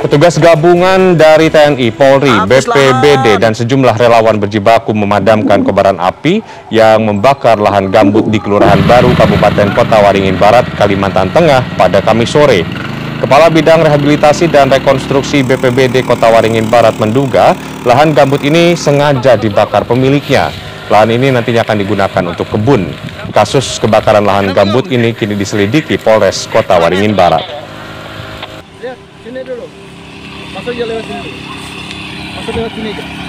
Petugas gabungan dari TNI, Polri, BPBD, dan sejumlah relawan berjibaku memadamkan kobaran api yang membakar lahan gambut di Kelurahan Baru, Kabupaten Kota Waringin Barat, Kalimantan Tengah pada Kamis sore. Kepala Bidang Rehabilitasi dan Rekonstruksi BPBD Kota Waringin Barat menduga lahan gambut ini sengaja dibakar pemiliknya. Lahan ini nantinya akan digunakan untuk kebun. Kasus kebakaran lahan gambut ini kini diselidiki Polres Kota Waringin Barat. Lihat, sini dulu. Masuk aja lewat sini dulu. Masuk lewat sini aja.